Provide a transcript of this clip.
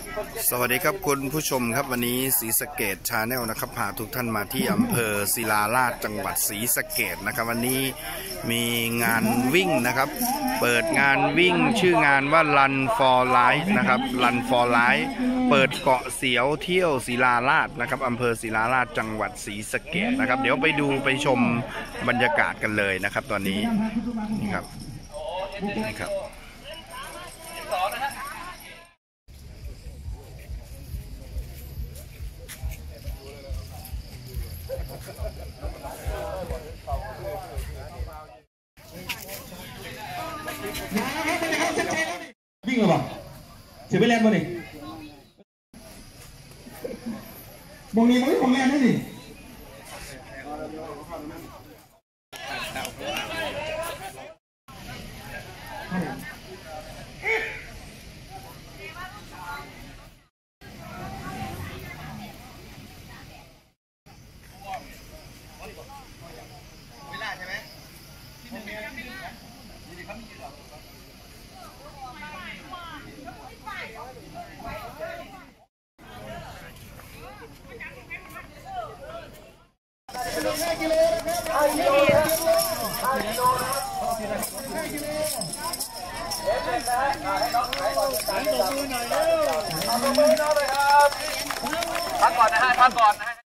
สวัสดีครับคุณผู้ชมครับวันนี้ศรีสะเกษชาแนลนะครับพาทุกท่านมาที่อำเภอศิลาราชจังหวัดศรีสะเกษนะครับวันนี้มีงานวิ่งนะครับเปิดงานวิ่งชื่องานว่า Run for Life นะครับ Run for Life เปิดเกาะเสียวเที่ยวศิลาราชนะครับอำเภอศิลาราชจังหวัดศรีสะเกษนะครับเดี๋ยวไปดูไปชมบรรยากาศกันเลยนะครับตอนนี้นี่ครับนี่ครับวิ่งหรอเสียไปแรงบ่ดิมองนี้มันไม่ของแรงนี่ดิพักก่อนนะฮะพักก่อนนะฮะ